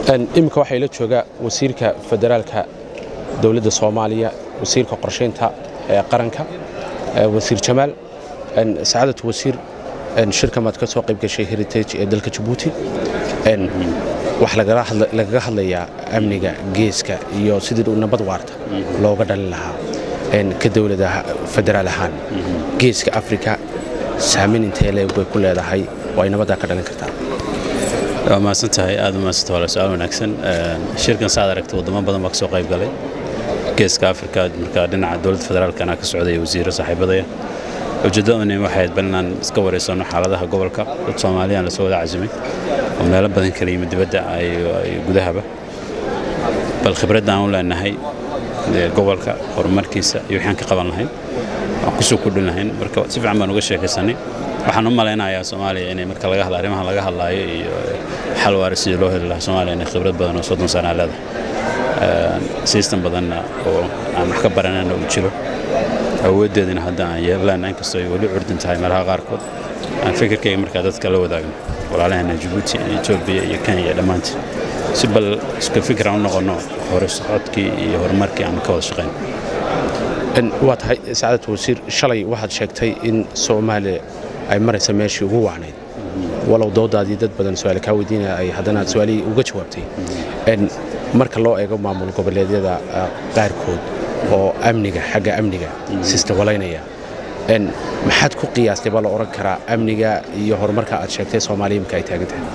imika waxay la joogaa wasiirka federaalka dawladda Soomaaliya wasiirka qorsheynta qaranka wasiir Jamaal saacadatu wasiir shirka mad ka soo qayb gashay heritage ee dalka Djibouti wax laga hadlayaa amniga geeska iyo sidii uu nabad waarta looga dhalin lahaa ka dawladaha federaal ahaan geeska Afrika saameyn intee leeyahay ku leedahay way nabadda ka dhalin kartaa ما سنتهي هذا ما ستوالى سؤال ونكسن شركة سعادة ركتو ضمان بدن مكسو قيب قلي كيس كأفريقيا مركادنا على دولة فدرال كان كسعودية وزير صاحب ضيع وجدوا واحد بلنا سكور يسون حالتها قبل كاب الصومالية على سود عزمي ومن لا بدن كريم تبدأ أي جذهبة بالخبرة داون لأن هي قبل كاب ورمركيس يحين كقبل نهين وقصو كلنا هين مركب سيف عمان وقشة كسنة waxaan u maleynayaa Soomaaliya inay marka laga hadlo arrimaha laga hadlayo iyo xal waarsi loo heli lahaa Soomaaliya inay khibrad badan oo 30 sano leedahay system badan oo aan wax ka baranayno u jiro awoodeedina hadda aan yeelan inkastoo ay wali urdan tahay meelaha qaarkood aan fikirkayga marka dadka la wadaagno walaalahana Djibouti iyo Ethiopia iyo Kenya dhamaantii si bal iska fikir aan noqono hore socodkii iyo horumarkii aan ka wada shaqeyno waa tahay saacadatu wasiir shalay waxaad sheegtay in Soomaaliya ay maraysa meeshii ugu wacnayd walow doodaadii dad badan su'aal ka weydiinaya ay haddana su'aali uga jawaabtay marka loo eego maamul goboleedyada qaarkood oo xagga amniga system walaynaya maxaad ku qiyaastay bal oran karaa amniga iyo horumarka aad sheegtay Soomaaliya marka ay taagan tahay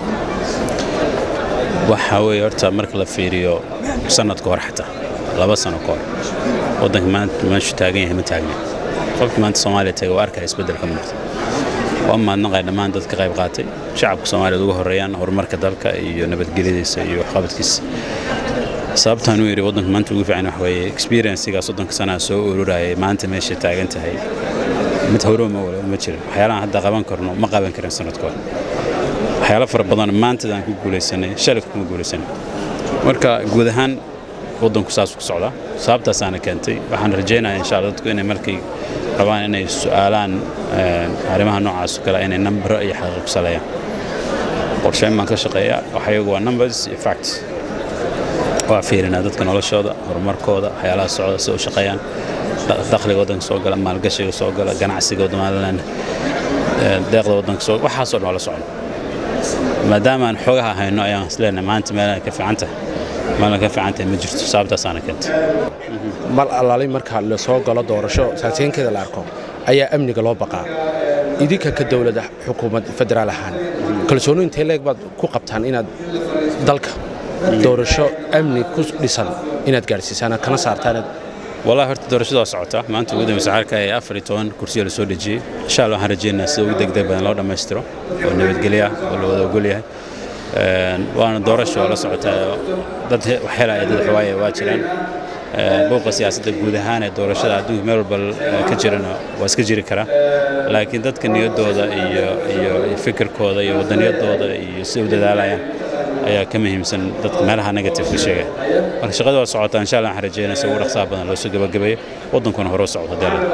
waxa weey horta marka la fiiriyo sanadka hor xataa 2 sano ka hor wadanka maanta meesha taagan yahay ma taagna qofka maanta Soomaaliya tahay oo arkay isbedel ka muuqda وأما نقعد دمان دتك قيب قاتي شعب الصومالي دوغ هريان هرمرك دالك iyo nabadgelyadiisa iyo waxqabadkiisa sababtan uu yiri wadanka maanta ugu fiican wax weeye experience-ga soddonka sano soo ururayay maanta meesha taagan tahay mid horuma wala ma jiro waxyaalaha hadda qaban karno ma qaban karin sanadkood waxyaalo fara badan maanta aan ku guuleysanay shalay kuma guuleysanay marka guud ahaan wadanku saas ku socda sababtaas aan keentay waxaan rajeynayaa insha Allah dadku inay markii rabaan inay su'aalaan arrimaha noocaas kale inay number iyo xaqiiq saleeyaan qorsheyn ma ka shaqeeya waxaygu waa numbers iyo facts waa fiirina dadka noloshooda horumarkooda waxyaalaha socda soo shaqeeyaan dakhliga wadanka soo gala maalgashiga soo gala ganacsiga wadamadan deeqda wadanka soo waxa soo dhan la socdo maadaama aan xogaha hayno ayaan isleenahay maanta meel ka fiicanta ma jirto sababtaas aan keentay mal alaalay marka la soo galo doorasho saateenkeeda la arko ayaa amniga loo baqaa idinka ka dawladda xukuumadda federaal ahaan kalsooni intee leeg baad ku qabtaan inaad dalka doorasho amni ku dhisan inaad gaarsiisaan kana saartaan والله هرت doorashada socota maanta ugu dambeysay halka ay 14 kursi la soo dhajiyay insha Allah waxaan rajeynayaa sida ugu degdeg badan loo dhameystiro oo nabadgelyo oo la wada ogol yahay waana doorasho la socota dad waxay dad xawaaye waa jiraan booqa siyaasadda guud ahaan ee doorashada adduunka meel walba ka jirana waa iska jiri kara laakiin dadka niyadooda iyo fikirkooda iyo wadaniyadooda iyo si u dadaalayaan ayaa ka muhiimsan dadka meelaha negative ka sheegay marka shaqada waa socota insha Allah waxaan rajeynayaa si ugu dhaqsaha badan loo soo gabagabeeyo wadankuna hore u socdo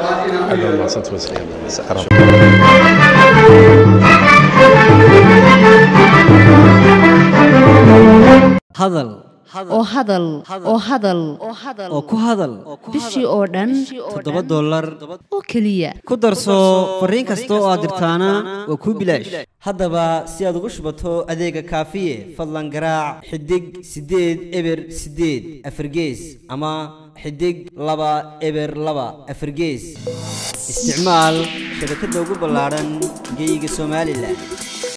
hadal oo ku hadal bishii oo dhan $7 oo kaliya ku darso fariin kasta oo aad dirtaana waa ku bilaash haddaba si aad ugu shubato adeega kaafiye fadlan garaac xidig 8 eber 8 afargees ama xidig 2 eber 2 afargees isticmaal shabakadda ugu ballaaran geyga Soomaaliland